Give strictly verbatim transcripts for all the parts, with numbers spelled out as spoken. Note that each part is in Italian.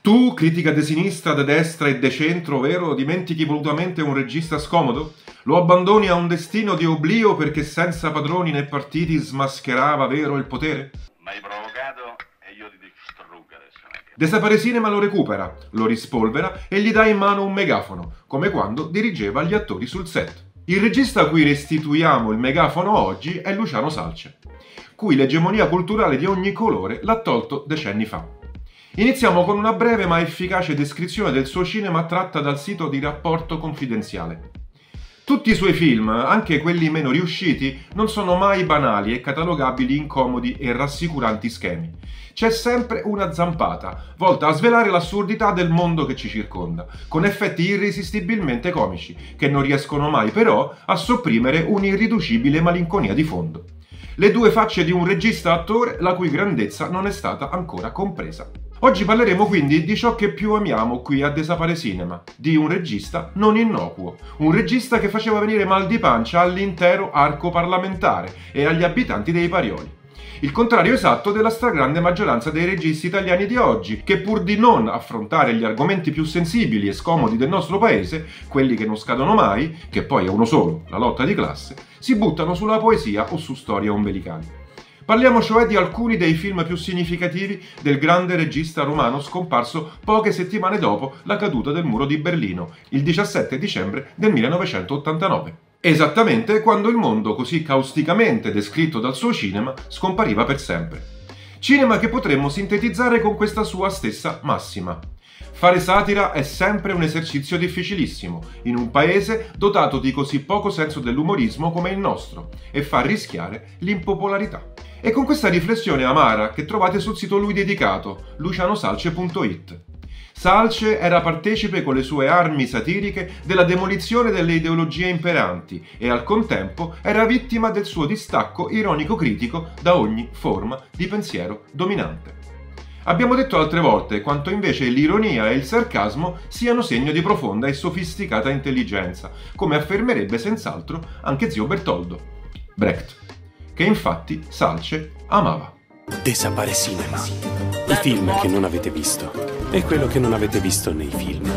Tu, critica de sinistra, de destra e de centro, vero, dimentichi volutamente un regista scomodo? Lo abbandoni a un destino di oblio perché senza padroni né partiti smascherava, vero, il potere? M'hai provocato e io ti distruggo adesso. Desapare Cinema lo recupera, lo rispolvera e gli dà in mano un megafono, come quando dirigeva gli attori sul set. Il regista a cui restituiamo il megafono oggi è Luciano Salce, cui l'egemonia culturale di ogni colore l'ha tolto decenni fa. Iniziamo con una breve ma efficace descrizione del suo cinema tratta dal sito di Rapporto Confidenziale. Tutti i suoi film, anche quelli meno riusciti, non sono mai banali e catalogabili in comodi e rassicuranti schemi. C'è sempre una zampata, volta a svelare l'assurdità del mondo che ci circonda, con effetti irresistibilmente comici, che non riescono mai però a sopprimere un'irriducibile malinconia di fondo. Le due facce di un regista-attore la cui grandezza non è stata ancora compresa. Oggi parleremo quindi di ciò che più amiamo qui a Desapare Cinema, di un regista non innocuo, un regista che faceva venire mal di pancia all'intero arco parlamentare e agli abitanti dei Parioli. Il contrario esatto della stragrande maggioranza dei registi italiani di oggi, che pur di non affrontare gli argomenti più sensibili e scomodi del nostro paese, quelli che non scadono mai, che poi è uno solo, la lotta di classe, si buttano sulla poesia o su storie ombelicali. Parliamo cioè di alcuni dei film più significativi del grande regista romano scomparso poche settimane dopo la caduta del muro di Berlino, il diciassette dicembre del millenovecentottantanove. Esattamente quando il mondo, così causticamente descritto dal suo cinema, scompariva per sempre. Cinema che potremmo sintetizzare con questa sua stessa massima. Fare satira è sempre un esercizio difficilissimo, in un paese dotato di così poco senso dell'umorismo come il nostro, e fa rischiare l'impopolarità. E con questa riflessione amara che trovate sul sito lui dedicato, lucianosalce punto it. Salce era partecipe con le sue armi satiriche della demolizione delle ideologie imperanti e al contempo era vittima del suo distacco ironico-critico da ogni forma di pensiero dominante. Abbiamo detto altre volte quanto invece l'ironia e il sarcasmo siano segno di profonda e sofisticata intelligenza, come affermerebbe senz'altro anche zio Bertoldo, Brecht, che infatti Salce amava. Desapare Cinema. I film che non avete visto e quello che non avete visto nei film.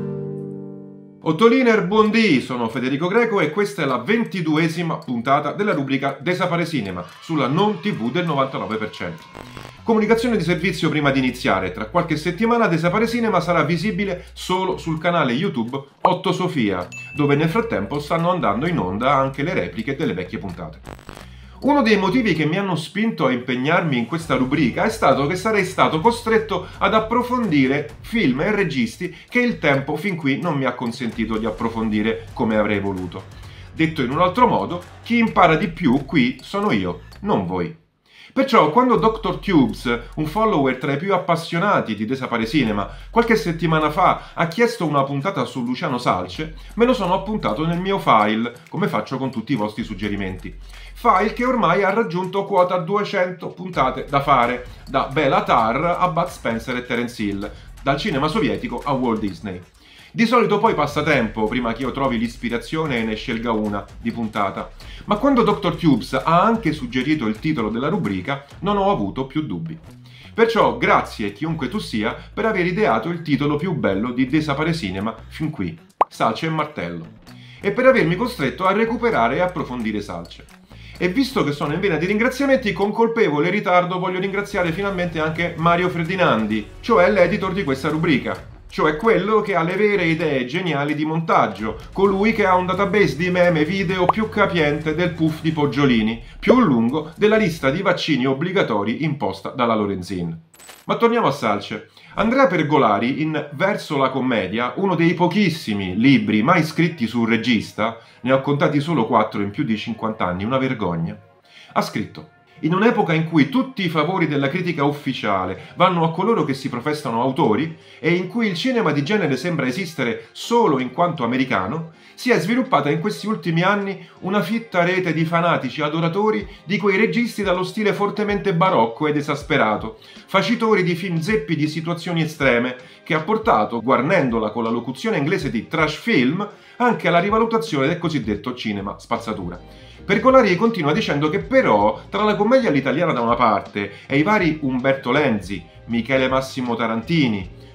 Ottoliner, buondì, sono Federico Greco e questa è la ventiduesima puntata della rubrica Desapare Cinema sulla Non tivù del novantanove per cento. Comunicazione di servizio prima di iniziare: tra qualche settimana Desapare Cinema sarà visibile solo sul canale YouTube Otto Sofia, dove nel frattempo stanno andando in onda anche le repliche delle vecchie puntate. Uno dei motivi che mi hanno spinto a impegnarmi in questa rubrica è stato che sarei stato costretto ad approfondire film e registi che il tempo fin qui non mi ha consentito di approfondire come avrei voluto. Detto in un altro modo, chi impara di più qui sono io, non voi. Perciò quando doctor Tubes, un follower tra i più appassionati di Desapare Cinema, qualche settimana fa ha chiesto una puntata su Luciano Salce, me lo sono appuntato nel mio file, come faccio con tutti i vostri suggerimenti. File che ormai ha raggiunto quota duecento puntate da fare, da Bela Tarr a Bud Spencer e Terence Hill, dal cinema sovietico a Walt Disney. Di solito poi passa tempo prima che io trovi l'ispirazione e ne scelga una di puntata, ma quando doctor Tubes ha anche suggerito il titolo della rubrica non ho avuto più dubbi. Perciò grazie chiunque tu sia per aver ideato il titolo più bello di Desapare Cinema fin qui, Salce e Martello, e per avermi costretto a recuperare e approfondire Salce. E visto che sono in vena di ringraziamenti, con colpevole ritardo voglio ringraziare finalmente anche Mario Ferdinandi, cioè l'editor di questa rubrica. Cioè quello che ha le vere idee geniali di montaggio, colui che ha un database di meme video più capiente del puff di Poggiolini, più lungo della lista di vaccini obbligatori imposta dalla Lorenzin. Ma torniamo a Salce. Andrea Pergolari, in Verso la commedia, uno dei pochissimi libri mai scritti su un regista, ne ho contati solo quattro in più di cinquanta anni, una vergogna, ha scritto: in un'epoca in cui tutti i favori della critica ufficiale vanno a coloro che si professano autori e in cui il cinema di genere sembra esistere solo in quanto americano, si è sviluppata in questi ultimi anni una fitta rete di fanatici adoratori di quei registi dallo stile fortemente barocco ed esasperato, facitori di film zeppi di situazioni estreme, che ha portato, guarnendola con la locuzione inglese di trash film, anche alla rivalutazione del cosiddetto cinema spazzatura. Pergolari continua dicendo che però tra la commedia all'italiana da una parte e i vari Umberto Lenzi, Michele Massimo Tarantini,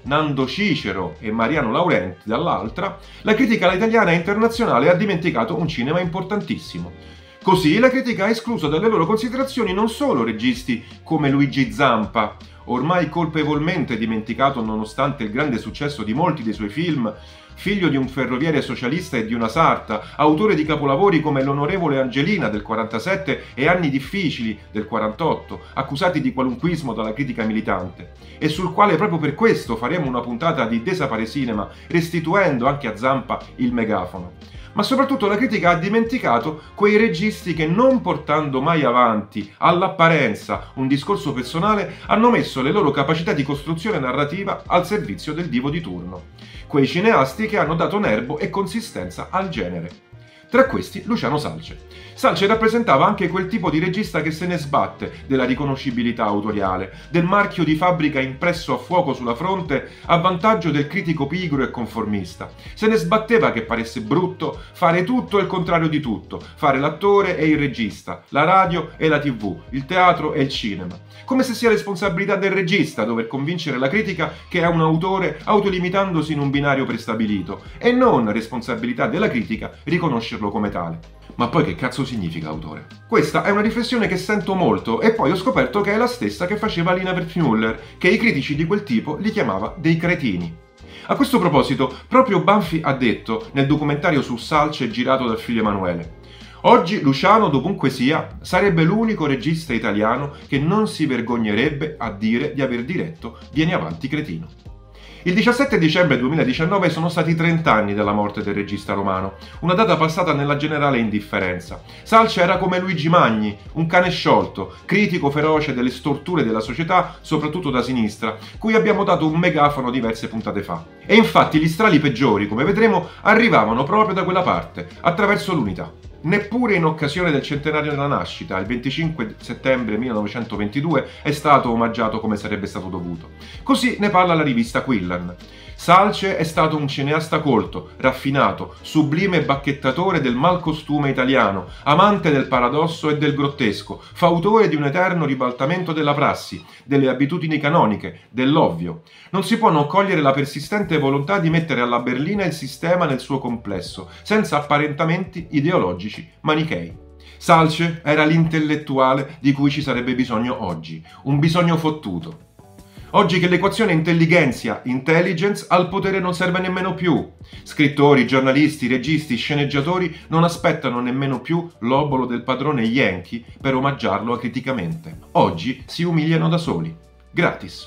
Nando Cicero e Mariano Laurenti dall'altra, la critica italiana e internazionale ha dimenticato un cinema importantissimo. Così la critica ha escluso dalle loro considerazioni non solo registi come Luigi Zampa, ormai colpevolmente dimenticato nonostante il grande successo di molti dei suoi film, figlio di un ferroviere socialista e di una sarta, autore di capolavori come L'onorevole Angelina del quarantasette e Anni difficili del quarantotto, accusati di qualunquismo dalla critica militante, e sul quale proprio per questo faremo una puntata di Desapare Cinema, restituendo anche a Zampa il megafono. Ma soprattutto la critica ha dimenticato quei registi che, non portando mai avanti all'apparenza un discorso personale, hanno messo le loro capacità di costruzione narrativa al servizio del divo di turno. Quei cineasti che hanno dato nervo e consistenza al genere. Tra questi Luciano Salce. Salce rappresentava anche quel tipo di regista che se ne sbatte della riconoscibilità autoriale, del marchio di fabbrica impresso a fuoco sulla fronte a vantaggio del critico pigro e conformista. Se ne sbatteva che paresse brutto fare tutto e il contrario di tutto, fare l'attore e il regista, la radio e la tivù, il teatro e il cinema. Come se sia responsabilità del regista dover convincere la critica che è un autore autolimitandosi in un binario prestabilito, e non responsabilità della critica riconoscerlo come tale. Ma poi che cazzo significa autore? Questa è una riflessione che sento molto e poi ho scoperto che è la stessa che faceva Lina Wertmüller, che i critici di quel tipo li chiamava dei cretini. A questo proposito, proprio Banfi ha detto nel documentario su Salce girato dal figlio Emanuele: oggi Luciano, dovunque sia, sarebbe l'unico regista italiano che non si vergognerebbe a dire di aver diretto Vieni avanti cretino. Il diciassette dicembre duemiladiciannove sono stati trenta anni dalla morte del regista romano, una data passata nella generale indifferenza. Salce era come Luigi Magni, un cane sciolto, critico feroce delle storture della società, soprattutto da sinistra, cui abbiamo dato un megafono diverse puntate fa. E infatti gli strali peggiori, come vedremo, arrivavano proprio da quella parte, attraverso l'Unità. Neppure in occasione del centenario della nascita, il venticinque settembre millenovecentoventidue, è stato omaggiato come sarebbe stato dovuto. Così ne parla la rivista Quillan. Salce è stato un cineasta colto, raffinato, sublime bacchettatore del malcostume italiano, amante del paradosso e del grottesco, fautore di un eterno ribaltamento della prassi, delle abitudini canoniche, dell'ovvio. Non si può non cogliere la persistente volontà di mettere alla berlina il sistema nel suo complesso, senza apparentamenti ideologici manichei. Salce era l'intellettuale di cui ci sarebbe bisogno oggi, un bisogno fottuto. Oggi che l'equazione intelligenza-intelligence al potere non serve nemmeno più. Scrittori, giornalisti, registi, sceneggiatori non aspettano nemmeno più l'obolo del padrone Yankee per omaggiarlo acriticamente. Oggi si umiliano da soli. Gratis.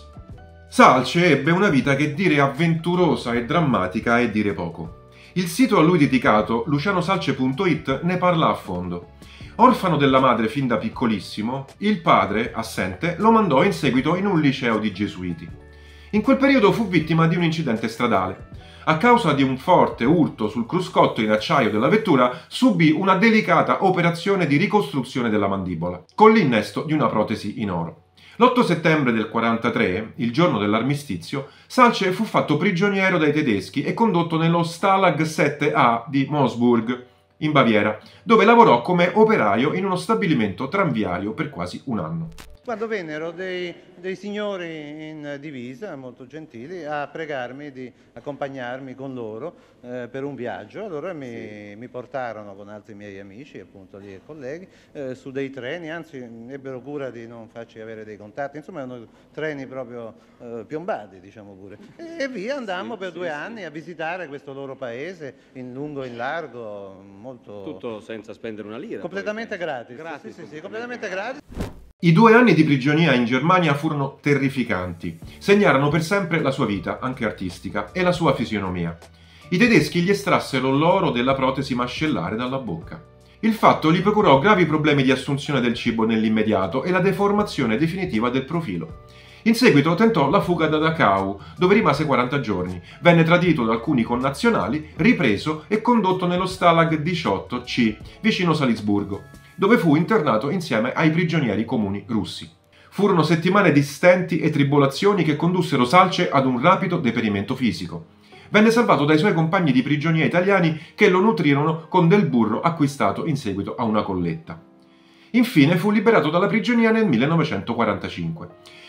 Salce ebbe una vita che dire avventurosa e drammatica è dire poco. Il sito a lui dedicato, lucianosalce punto it, ne parla a fondo. Orfano della madre fin da piccolissimo, il padre, assente, lo mandò in seguito in un liceo di gesuiti. In quel periodo fu vittima di un incidente stradale. A causa di un forte urto sul cruscotto in acciaio della vettura, subì una delicata operazione di ricostruzione della mandibola, con l'innesto di una protesi in oro. L'otto settembre del quarantatré, il giorno dell'armistizio, Salce fu fatto prigioniero dai tedeschi e condotto nello Stalag sette A di Moosburg, in Baviera, dove lavorò come operaio in uno stabilimento tranviario per quasi un anno. Quando vennero dei, dei signori in divisa, molto gentili, a pregarmi di accompagnarmi con loro eh, per un viaggio, allora mi, sì. mi portarono con altri miei amici, appunto lì colleghi, eh, su dei treni, anzi ebbero cura di non farci avere dei contatti, insomma erano treni proprio eh, piombati, diciamo pure. E, e via andammo sì, per sì, due sì. anni a visitare questo loro paese, in lungo e in largo, molto... Tutto senza spendere una lira. Completamente poi, gratis, gratis sì, sì, sì, completamente gratis. I due anni di prigionia in Germania furono terrificanti, segnarono per sempre la sua vita, anche artistica, e la sua fisionomia. I tedeschi gli estrassero l'oro della protesi mascellare dalla bocca. Il fatto gli procurò gravi problemi di assunzione del cibo nell'immediato e la deformazione definitiva del profilo. In seguito tentò la fuga da Dachau, dove rimase quaranta giorni, venne tradito da alcuni connazionali, ripreso e condotto nello Stalag diciotto C, vicino Salisburgo, dove fu internato insieme ai prigionieri comuni russi. Furono settimane di stenti e tribolazioni che condussero Salce ad un rapido deperimento fisico. Venne salvato dai suoi compagni di prigionia italiani che lo nutrirono con del burro acquistato in seguito a una colletta. Infine fu liberato dalla prigionia nel millenovecentoquarantacinque.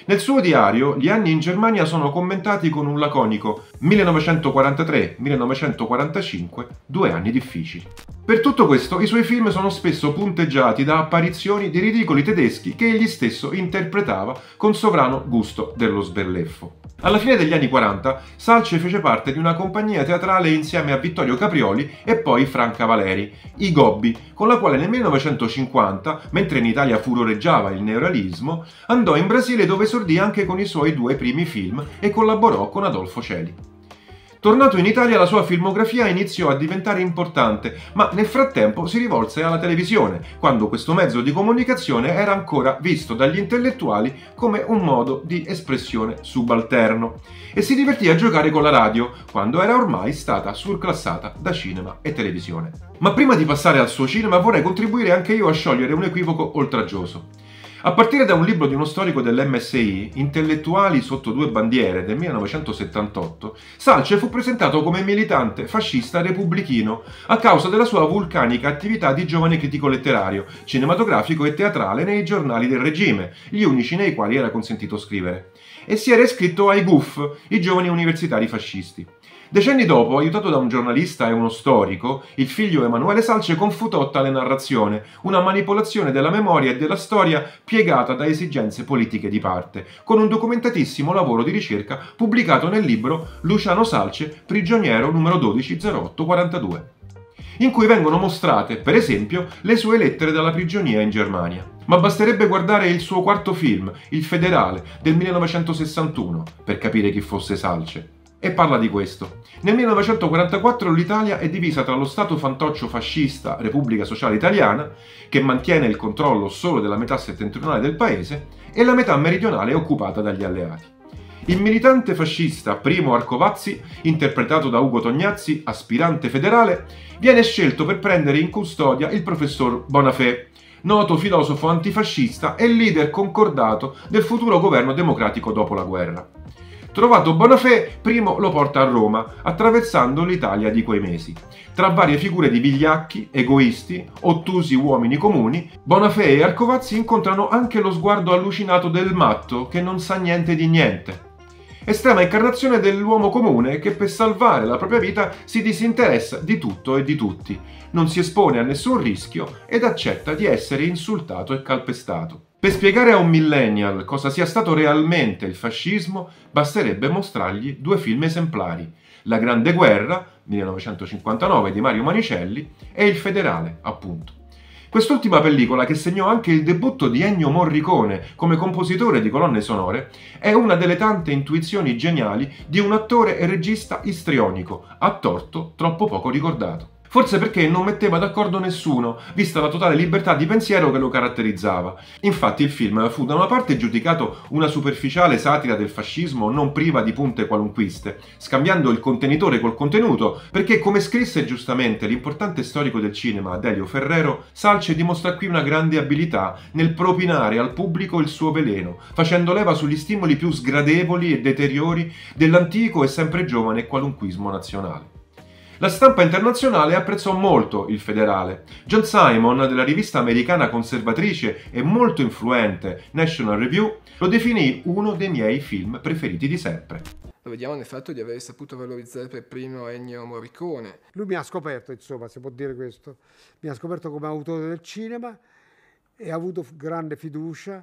Nel suo diario, gli anni in Germania sono commentati con un laconico millenovecentoquarantatré millenovecentoquarantacinque, due anni difficili. Per tutto questo, i suoi film sono spesso punteggiati da apparizioni di ridicoli tedeschi che egli stesso interpretava con sovrano gusto dello sberleffo. Alla fine degli anni quaranta, Salce fece parte di una compagnia teatrale insieme a Vittorio Caprioli e poi Franca Valeri, i Gobbi, con la quale nel millenovecentocinquanta, mentre in Italia furoreggiava il neorealismo, andò in Brasile dove esordì anche con i suoi due primi film e collaborò con Adolfo Celi. Tornato in Italia, la sua filmografia iniziò a diventare importante, ma nel frattempo si rivolse alla televisione, quando questo mezzo di comunicazione era ancora visto dagli intellettuali come un modo di espressione subalterno, e si divertì a giocare con la radio, quando era ormai stata surclassata da cinema e televisione. Ma prima di passare al suo cinema vorrei contribuire anche io a sciogliere un equivoco oltraggioso. A partire da un libro di uno storico dell'M S I, Intellettuali sotto due bandiere, del millenovecentosettantotto, Salce fu presentato come militante fascista repubblichino a causa della sua vulcanica attività di giovane critico letterario, cinematografico e teatrale nei giornali del regime, gli unici nei quali era consentito scrivere, e si era iscritto ai G U F, i giovani universitari fascisti. Decenni dopo, aiutato da un giornalista e uno storico, il figlio Emanuele Salce confutò tale narrazione, una manipolazione della memoria e della storia piegata da esigenze politiche di parte, con un documentatissimo lavoro di ricerca pubblicato nel libro Luciano Salce, prigioniero numero dodici zero otto quarantadue, in cui vengono mostrate, per esempio, le sue lettere dalla prigionia in Germania. Ma basterebbe guardare il suo quarto film, Il Federale, del millenovecentosessantuno, per capire chi fosse Salce. E parla di questo. Nel millenovecentoquarantaquattro l'Italia è divisa tra lo Stato fantoccio fascista Repubblica Sociale Italiana, che mantiene il controllo solo della metà settentrionale del paese, e la metà meridionale occupata dagli alleati. Il militante fascista Primo Arcovazzi, interpretato da Ugo Tognazzi, aspirante federale, viene scelto per prendere in custodia il professor Bonafè, noto filosofo antifascista e leader concordato del futuro governo democratico dopo la guerra. Trovato Bonafè, Primo lo porta a Roma, attraversando l'Italia di quei mesi. Tra varie figure di vigliacchi, egoisti, ottusi uomini comuni, Bonafè e Arcovazzi incontrano anche lo sguardo allucinato del matto che non sa niente di niente. Estrema incarnazione dell'uomo comune che per salvare la propria vita si disinteressa di tutto e di tutti, non si espone a nessun rischio ed accetta di essere insultato e calpestato. Per spiegare a un millennial cosa sia stato realmente il fascismo, basterebbe mostrargli due film esemplari: La Grande Guerra, millenovecentocinquantanove di Mario Manicelli, e Il Federale, appunto. Quest'ultima pellicola, che segnò anche il debutto di Ennio Morricone come compositore di colonne sonore, è una delle tante intuizioni geniali di un attore e regista istrionico, a torto troppo poco ricordato. Forse perché non metteva d'accordo nessuno, vista la totale libertà di pensiero che lo caratterizzava. Infatti il film fu da una parte giudicato una superficiale satira del fascismo non priva di punte qualunquiste, scambiando il contenitore col contenuto, perché, come scrisse giustamente l'importante storico del cinema Delio Ferrero, Salce dimostra qui una grande abilità nel propinare al pubblico il suo veleno, facendo leva sugli stimoli più sgradevoli e deteriori dell'antico e sempre giovane qualunquismo nazionale. La stampa internazionale apprezzò molto Il Federale. John Simon, della rivista americana conservatrice e molto influente National Review, lo definì uno dei miei film preferiti di sempre. Lo vediamo nel fatto di aver saputo valorizzare per primo Ennio Morricone. Lui mi ha scoperto, insomma, si può dire questo, mi ha scoperto come autore del cinema e ha avuto grande fiducia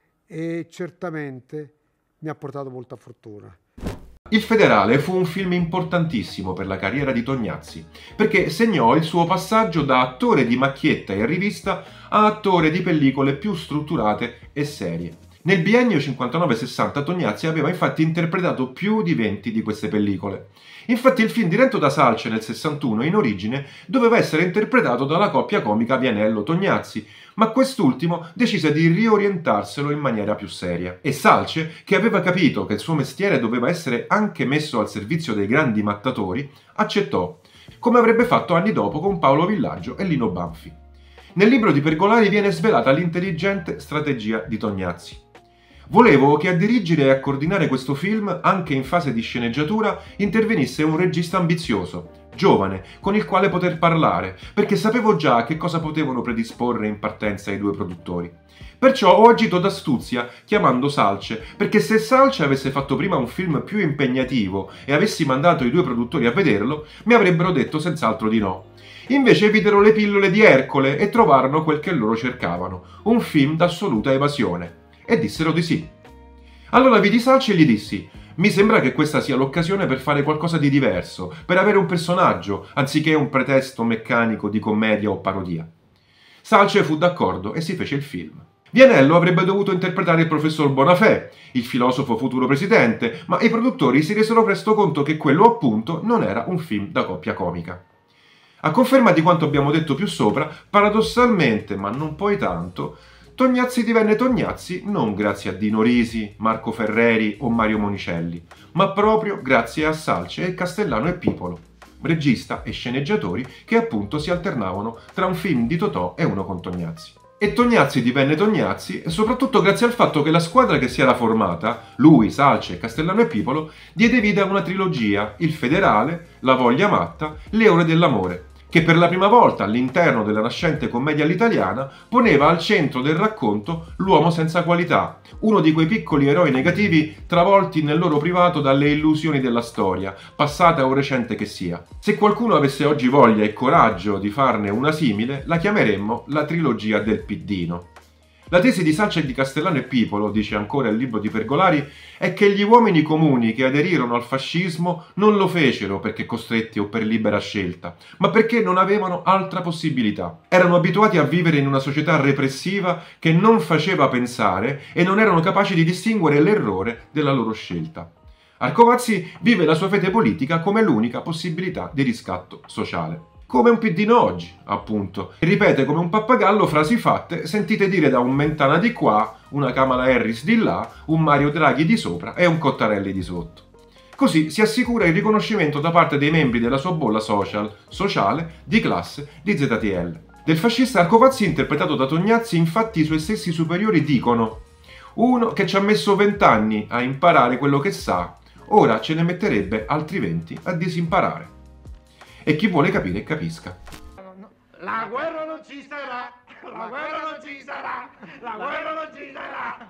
e certamente mi ha portato molta fortuna. Il Federale fu un film importantissimo per la carriera di Tognazzi, perché segnò il suo passaggio da attore di macchietta e rivista a attore di pellicole più strutturate e serie. Nel biennio cinquantanove sessanta Tognazzi aveva infatti interpretato più di venti di queste pellicole. Infatti il film diretto da Salce nel sessantuno in origine doveva essere interpretato dalla coppia comica Vianello-Tognazzi, ma quest'ultimo decise di riorientarselo in maniera più seria. E Salce, che aveva capito che il suo mestiere doveva essere anche messo al servizio dei grandi mattatori, accettò, come avrebbe fatto anni dopo con Paolo Villaggio e Lino Banfi. Nel libro di Pergolari viene svelata l'intelligente strategia di Tognazzi. Volevo che a dirigere e a coordinare questo film, anche in fase di sceneggiatura, intervenisse un regista ambizioso, giovane, con il quale poter parlare, perché sapevo già che cosa potevano predisporre in partenza i due produttori. Perciò ho agito d'astuzia chiamando Salce, perché se Salce avesse fatto prima un film più impegnativo e avessi mandato i due produttori a vederlo, mi avrebbero detto senz'altro di no. Invece videro Le pillole di Ercole e trovarono quel che loro cercavano, un film d'assoluta evasione. E dissero di sì. Allora vidi Salce e gli dissi: mi sembra che questa sia l'occasione per fare qualcosa di diverso, per avere un personaggio, anziché un pretesto meccanico di commedia o parodia. Salce fu d'accordo e si fece il film. Vianello avrebbe dovuto interpretare il professor Bonafè, il filosofo futuro presidente, ma i produttori si resero presto conto che quello appunto non era un film da coppia comica. A conferma di quanto abbiamo detto più sopra, paradossalmente, ma non poi tanto, Tognazzi divenne Tognazzi non grazie a Dino Risi, Marco Ferreri o Mario Monicelli, ma proprio grazie a Salce e Castellano e Pipolo, regista e sceneggiatori che appunto si alternavano tra un film di Totò e uno con Tognazzi. E Tognazzi divenne Tognazzi soprattutto grazie al fatto che la squadra che si era formata, lui, Salce, Castellano e Pipolo, diede vita a una trilogia, Il Federale, La voglia matta, Le ore dell'amore, che per la prima volta all'interno della nascente commedia all'italiana poneva al centro del racconto l'uomo senza qualità, uno di quei piccoli eroi negativi travolti nel loro privato dalle illusioni della storia, passata o recente che sia. Se qualcuno avesse oggi voglia e coraggio di farne una simile, la chiameremmo la trilogia del Piddino. La tesi di Salce e di Castellano e Pipolo, dice ancora il libro di Pergolari, è che gli uomini comuni che aderirono al fascismo non lo fecero perché costretti o per libera scelta, ma perché non avevano altra possibilità. Erano abituati a vivere in una società repressiva che non faceva pensare e non erano capaci di distinguere l'errore della loro scelta. Arcovazzi vive la sua fede politica come l'unica possibilità di riscatto sociale. Come un piddino oggi, appunto. E ripete come un pappagallo frasi fatte sentite dire da un Mentana di qua, una Kamala Harris di là, un Mario Draghi di sopra e un Cottarelli di sotto. Così si assicura il riconoscimento da parte dei membri della sua bolla social, sociale, di classe, di Z T L. Del fascista Arcovazzi interpretato da Tognazzi, infatti, i suoi stessi superiori dicono: uno che ci ha messo vent'anni a imparare quello che sa, ora ce ne metterebbe altri venti a disimparare. E chi vuole capire capisca. La guerra non ci sarà, la guerra non ci sarà, la guerra non ci sarà.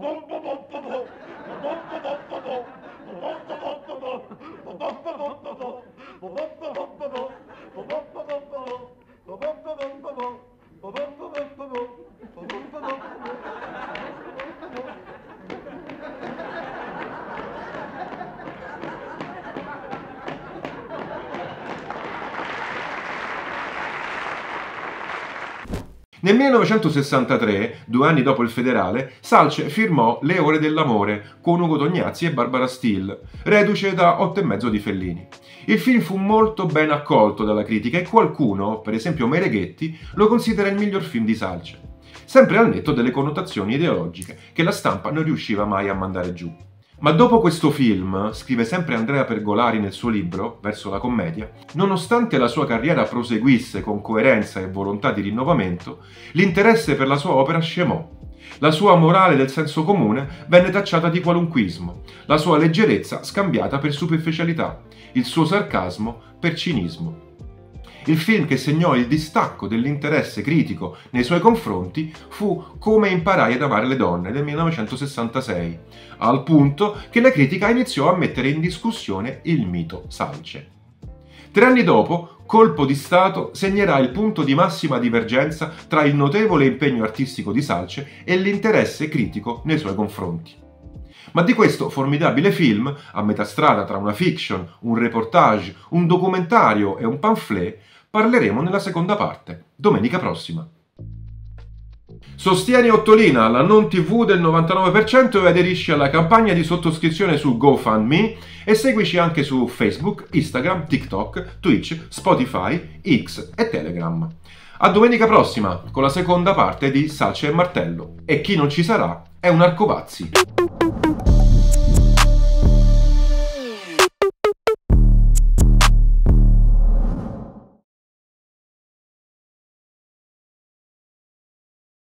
Nel millenovecentosessantatré, due anni dopo Il Federale, Salce firmò Le ore dell'amore con Ugo Tognazzi e Barbara Steele, reduce da Otto e mezzo di Fellini. Il film fu molto ben accolto dalla critica e qualcuno, per esempio Mereghetti, lo considera il miglior film di Salce, sempre al netto delle connotazioni ideologiche che la stampa non riusciva mai a mandare giù. Ma dopo questo film, scrive sempre Andrea Pergolari nel suo libro, Verso la commedia, nonostante la sua carriera proseguisse con coerenza e volontà di rinnovamento, l'interesse per la sua opera scemò. La sua morale del senso comune venne tacciata di qualunquismo, la sua leggerezza scambiata per superficialità, il suo sarcasmo per cinismo. Il film che segnò il distacco dell'interesse critico nei suoi confronti fu Come imparai ad amare le donne del millenovecentosessantasei, al punto che la critica iniziò a mettere in discussione il mito Salce. Tre anni dopo, Colpo di Stato segnerà il punto di massima divergenza tra il notevole impegno artistico di Salce e l'interesse critico nei suoi confronti. Ma di questo formidabile film, a metà strada tra una fiction, un reportage, un documentario e un pamphlet, parleremo nella seconda parte, domenica prossima. Sostieni Ottolina, la non tivù del novantanove per cento, e aderisci alla campagna di sottoscrizione su GoFundMe e seguici anche su Facebook, Instagram, TikTok, Twitch, Spotify, X e Telegram. A domenica prossima con la seconda parte di Salce e Martello. E chi non ci sarà è un Arcovazzi.